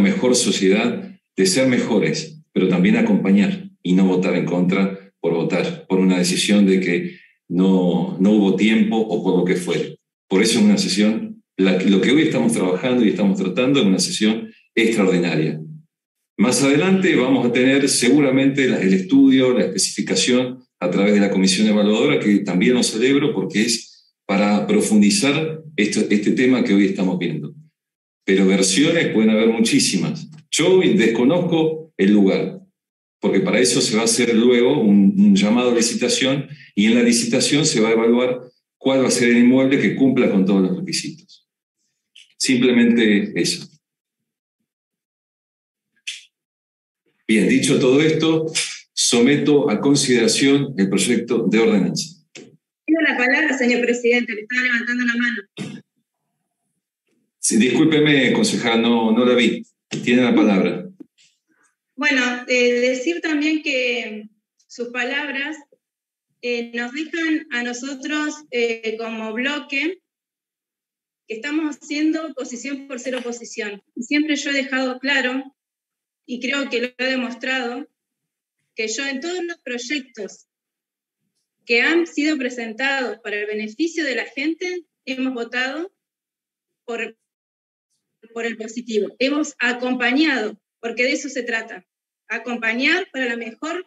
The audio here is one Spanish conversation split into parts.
mejor sociedad, de ser mejores, pero también acompañar y no votar en contra por votar, por una decisión de que no hubo tiempo o por lo que fuere. Por eso es una sesión, lo que hoy estamos trabajando y estamos tratando es una sesión extraordinaria. Más adelante vamos a tener seguramente el estudio, la especificación a través de la comisión evaluadora, que también lo celebro porque es para profundizar este tema que hoy estamos viendo. Pero versiones pueden haber muchísimas. Yo desconozco el lugar, porque para eso se va a hacer luego un llamado a licitación y en la licitación se va a evaluar cuál va a ser el inmueble que cumpla con todos los requisitos. Simplemente eso. Bien, dicho todo esto, someto a consideración el proyecto de ordenanza. Tiene la palabra, señor presidente, le estaba levantando la mano. Sí, discúlpeme, concejala, no la vi. Tiene la palabra. Bueno, decir también que sus palabras nos dejan a nosotros como bloque que estamos haciendo oposición por ser oposición. Y siempre yo he dejado claro, y creo que lo he demostrado, que yo en todos los proyectos que han sido presentados para el beneficio de la gente, hemos votado por el positivo. Hemos acompañado, porque de eso se trata. Acompañar para la mejoría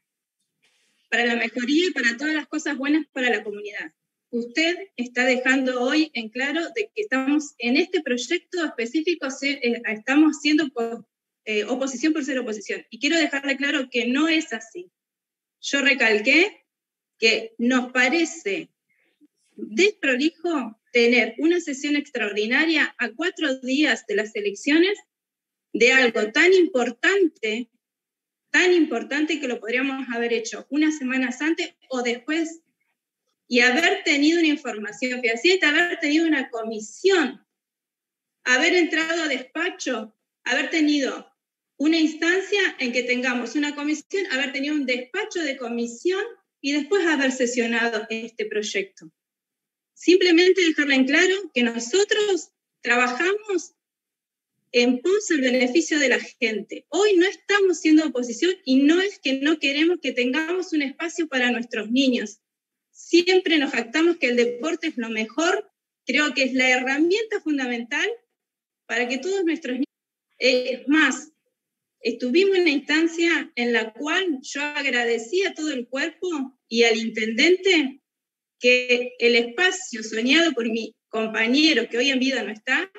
y para todas las cosas buenas para la comunidad. Usted está dejando hoy en claro de que estamos en este proyecto específico, estamos haciendo oposición por ser oposición. Y quiero dejarle claro que no es así. Yo recalqué que nos parece desprolijo tener una sesión extraordinaria a 4 días de las elecciones de algo tan importante que lo podríamos haber hecho unas semanas antes o después, y haber tenido una información fehaciente, haber tenido una comisión, haber entrado a despacho, haber tenido una instancia en que tengamos una comisión, haber tenido un despacho de comisión y después haber sesionado este proyecto. Simplemente dejarle en claro que nosotros trabajamos en pos del beneficio de la gente. Hoy no estamos siendo oposición y no es que no queremos que tengamos un espacio para nuestros niños. Siempre nos jactamos que el deporte es lo mejor, creo que es la herramienta fundamental para que todos nuestros niños... Es más, estuvimos en una instancia en la cual yo agradecí a todo el cuerpo y al intendente que el espacio soñado por mi compañero, que hoy en vida no está,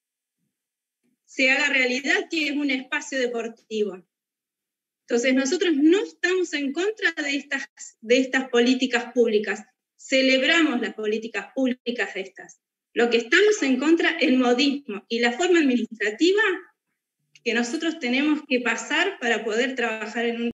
se haga realidad, que es un espacio deportivo. Entonces nosotros no estamos en contra de estas políticas públicas, celebramos las políticas públicas de estas. Lo que estamos en contra es el modismo y la forma administrativa que nosotros tenemos que pasar para poder trabajar en un